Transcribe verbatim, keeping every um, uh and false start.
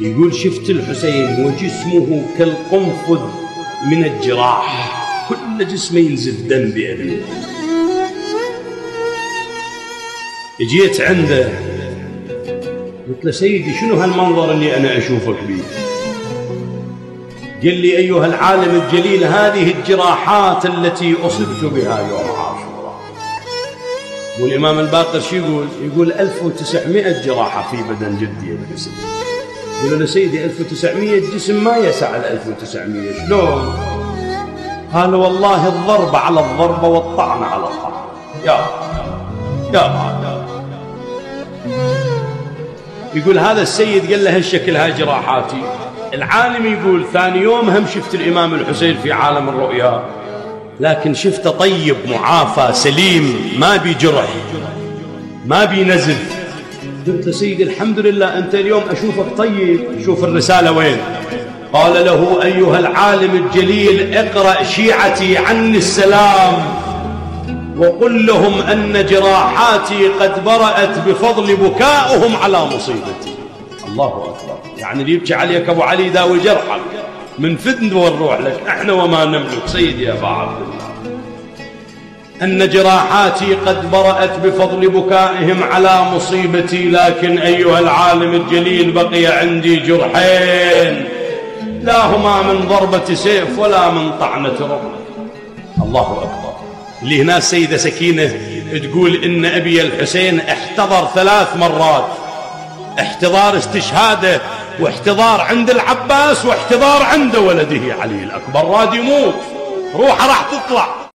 يقول شفت الحسين وجسمه كالقنفذ من الجراح، كل جسمه ينزف دم بأبيه. جيت عنده قلت له سيدي شنو هالمنظر اللي أنا أشوفك به؟ قال لي أيها العالم الجليل هذه الجراحات التي أصبت بها يوم عاشوراء. والإمام الباقر شو يقول؟ يقول ألف وتسعمائة جراحة في بدن جدي الحسين. يقول له سيدي ألف وتسعمائة جسم ما يسع ال ألف وتسعمائة، شلون؟ قال والله الضرب على الضربة والطعن على الطعن. يا يا يقول هذا السيد قال له هالشكل هاي جراحاتي. العالم يقول ثاني يوم هم شفت الإمام الحسين في عالم الرؤيا، لكن شفته طيب معافى سليم، ما بي جرح ما بي نزف. قلت له سيدي الحمد لله أنت اليوم أشوفك طيب، شوف الرسالة وين. قال له أيها العالم الجليل اقرأ شيعتي عني السلام وقل لهم أن جراحاتي قد برأت بفضل بكائهم على مصيبتي. الله أكبر. يعني اللي يبكي عليك أبو علي داوي جرحك، من فدن ونروح لك احنا وما نملك. سيدي يا أبا عبد الله أن جراحاتي قد برأت بفضل بكائهم على مصيبتي، لكن أيها العالم الجليل بقي عندي جرحين لا هما من ضربة سيف ولا من طعنة رمح. الله أكبر. اللي هنا السيدة سكينة تقول إن أبي الحسين احتضر ثلاث مرات، احتضار استشهاده واحتضار عند العباس واحتضار عند ولده علي الأكبر. راد يموت، روحه راح تطلع،